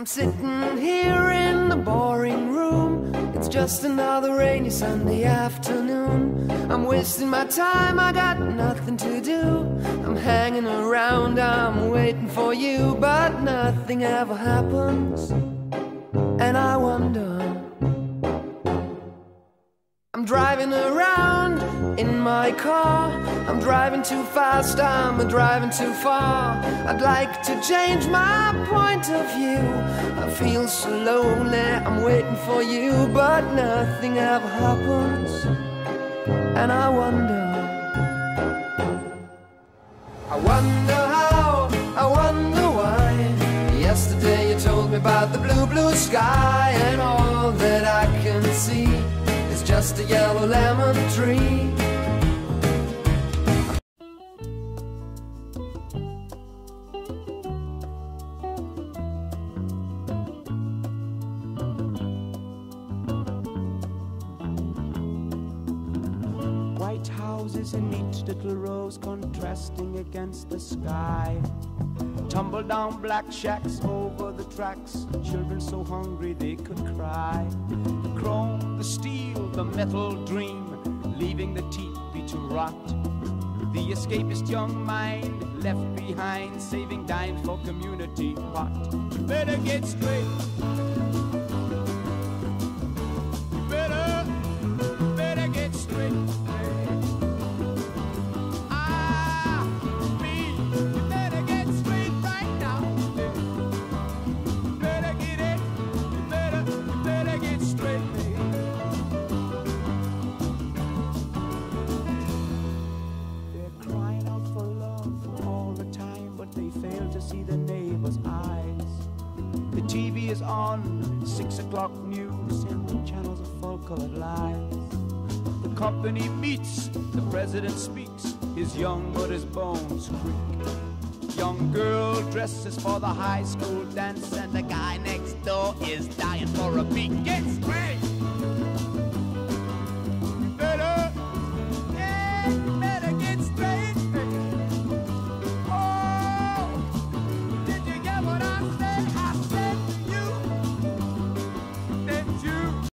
I'm sitting here in the boring room. It's just another rainy Sunday afternoon. I'm wasting my time, I got nothing to do. I'm hanging around, I'm waiting for you, but nothing ever happens. And I wonder, I'm driving around in my car. I'm driving too fast, I'm driving too far. I'd like to change my point of view. I feel so lonely, I'm waiting for you, but nothing ever happens. And I wonder how, I wonder why. Yesterday you told me about the blue, blue sky, and all that I can see is just a yellow lemon tree. White houses in neat little rows contrasting against the sky. Tumble down black shacks over the tracks, children so hungry they could cry. The chrome, the steel, the metal dream, leaving the teepee to rot. The escapist young mind left behind, saving dimes for community pot. You better get straight. You better get straight. See the neighbor's eyes. The TV is on, 6 o'clock news, and the channels are full colored lies. The company meets, the president speaks, his young but his bones creak. Young girl dresses for the high school dance, and the guy next door is dying for a beat. Get straight!